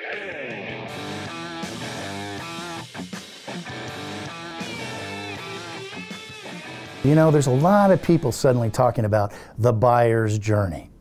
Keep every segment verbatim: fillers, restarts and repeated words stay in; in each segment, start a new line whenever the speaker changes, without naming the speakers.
You know, there's a lot of people suddenly talking about the buyer's journey.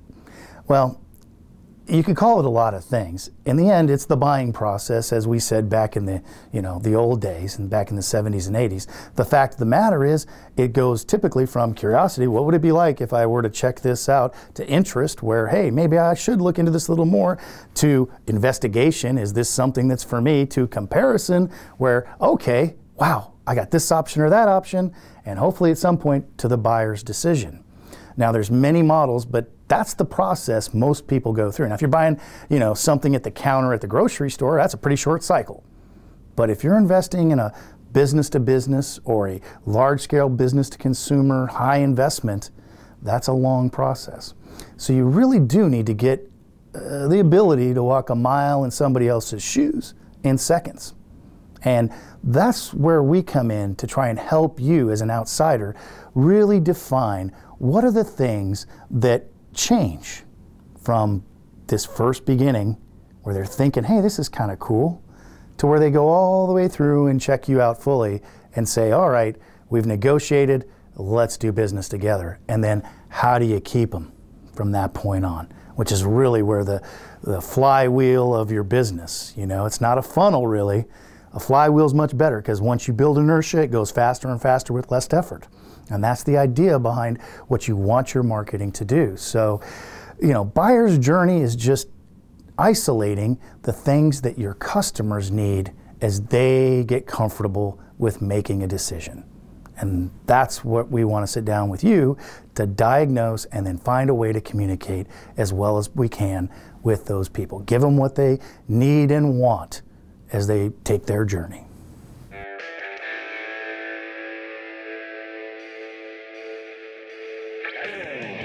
Well, you could call it a lot of things. In the end, it's the buying process, as we said back in the, you know, the old days and back in the seventies and eighties. The fact of the matter is, it goes typically from curiosity, what would it be like if I were to check this out, to interest, where, hey, maybe I should look into this a little more, to investigation, is this something that's for me, to comparison, where, okay, wow, I got this option or that option, and hopefully at some point to the buyer's decision. Now, there's many models, but that's the process most people go through. Now, if you're buying, you know, something at the counter at the grocery store, that's a pretty short cycle. But if you're investing in a business to business or a large scale business to consumer, high investment, that's a long process. So you really do need to get uh, the ability to walk a mile in somebody else's shoes in seconds. And that's where we come in to try and help you as an outsider really define what are the things that change from this first beginning where they're thinking, hey, this is kind of cool, to where they go all the way through and check you out fully and say, all right, we've negotiated, let's do business together. And then how do you keep them from that point on, which is really where the, the flywheel of your business, you know, it's not a funnel really. A flywheel is much better because once you build inertia, it goes faster and faster with less effort. And that's the idea behind what you want your marketing to do. So, you know, buyer's journey is just isolating the things that your customers need as they get comfortable with making a decision. And that's what we want to sit down with you to diagnose and then find a way to communicate as well as we can with those people. Give them what they need and want as they take their journey.
Hey.